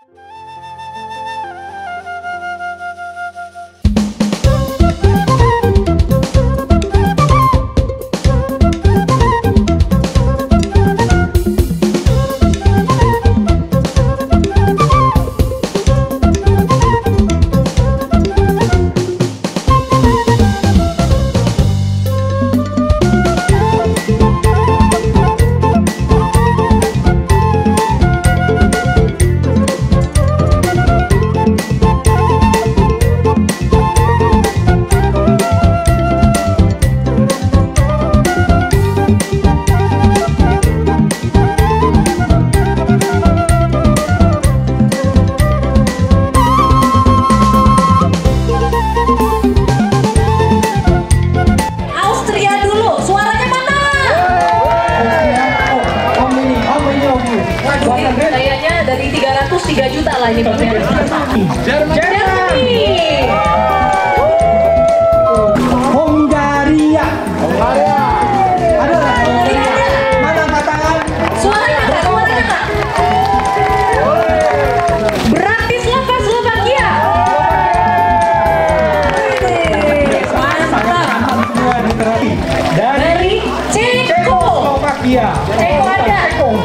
Kayaknya dari 303 juta lah ini pameran. Germany. Hongaria. Ada mana angkat tangan? Suaranya Kak, suaranya Kak. Bratislava, Slovakia. Mantap. Dari Cekoslovakia. Ceko ada.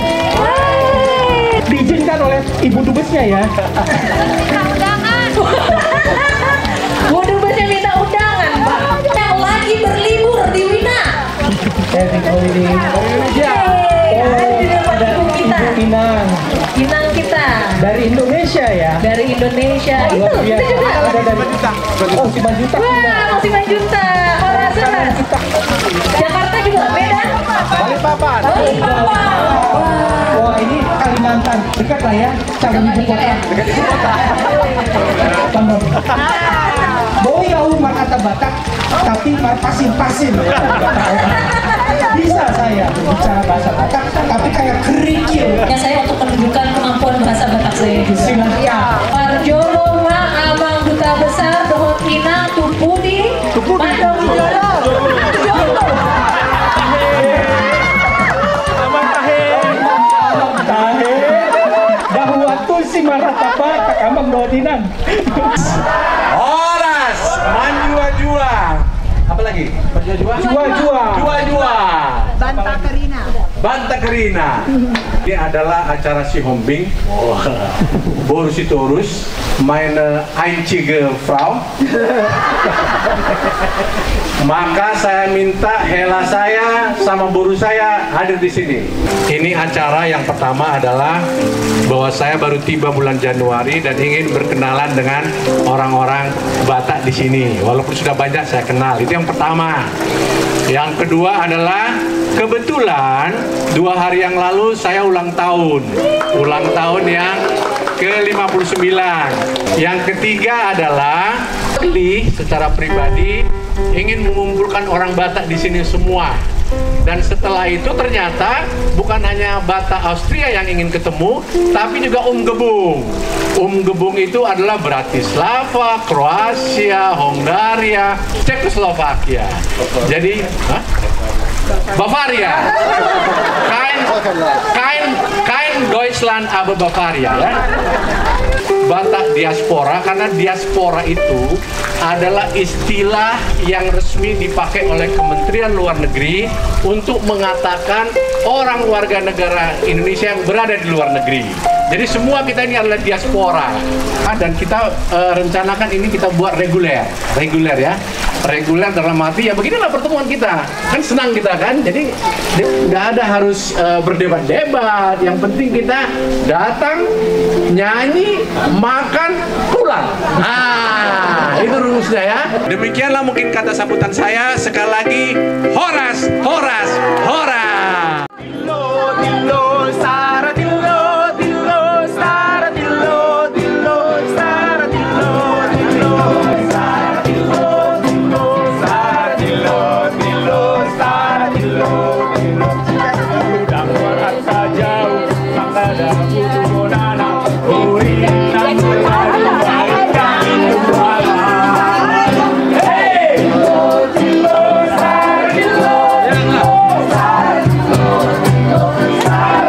Diizinkan oleh ibu dubesnya ya. Undangan. Bu dubesnya minta undangan, Pak. Yang lagi berlibur di Wina. Indonesia. Ada ibu kita. Ibu Pinang. Pinang kita. Dari Indonesia ya. Dari Indonesia. Itu juga. Ada dari Oh, 5 juta. Wah, masih 5 juta. Horas. Jakarta juga beda. Balikpapan. Wah, ini Kalimantan. Dekat lah ya. Calon ibu kota. Dekat ibu kota. Boy tahu mar kata Batak, tapi mar pasin-pasin. Bisa saya bicara bahasa Batak, tapi kayak kerikil. Ya, saya untuk menunjukkan kemampuan bahasa Batak saya juga. Silahkan. Parjolo ma abang duta besar dohot ina tupudi mandong jolo. Si maratapa kakambang dodinan. Horas Manjua-jua. Apa lagi? Jua-jua. Banta Kerina. Ini adalah acara si Hombing. Boris Torus, meine einzige Frau. Maka saya minta Hela saya sama Boru saya hadir di sini. Ini acara yang pertama adalah bahwa saya baru tiba bulan Januari dan ingin berkenalan dengan orang-orang Batak di sini. Walaupun sudah banyak saya kenal. Itu yang pertama. Yang kedua adalah kebetulan 2 hari yang lalu saya ulang tahun. Ulang tahun yang ke-59. Yang ketiga adalah secara pribadi ingin mengumpulkan orang Batak di sini semua. Dan setelah itu ternyata bukan hanya Batak Austria yang ingin ketemu, tapi juga Gebung. Gebung itu adalah Bratislava, Kroasia, Hongaria, Cekoslovakia. Jadi, Bavaria. Kein Deutschland aber Bavaria ya. Batak diaspora, karena diaspora itu adalah istilah yang resmi dipakai oleh Kementerian Luar Negeri untuk mengatakan orang warga negara Indonesia yang berada di luar negeri. Jadi semua kita ini adalah diaspora. Dan kita rencanakan ini kita buat reguler ya. Reguler dalam arti ya beginilah pertemuan kita. Kan senang kita kan. Jadi nggak ada harus berdebat-debat. Yang penting kita datang, nyanyi, makan, pulang. Nah, itu rumusnya ya. Demikianlah mungkin kata sambutan saya. Sekali lagi, horas, horas, horas. Hey!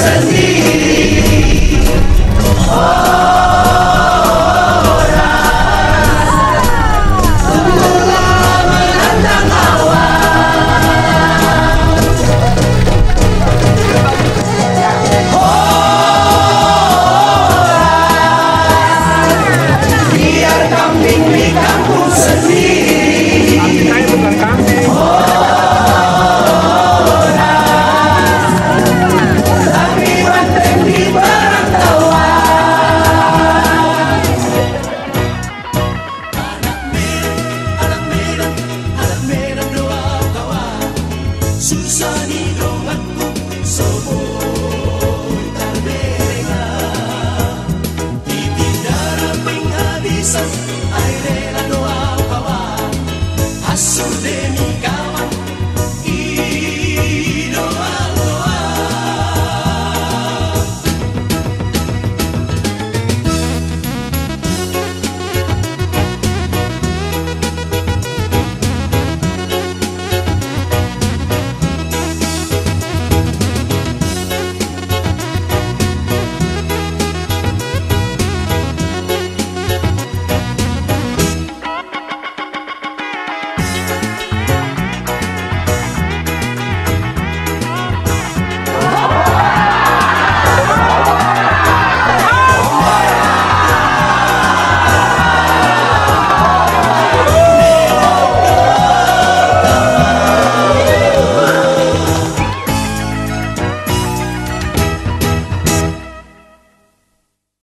Susah hidunganku semua.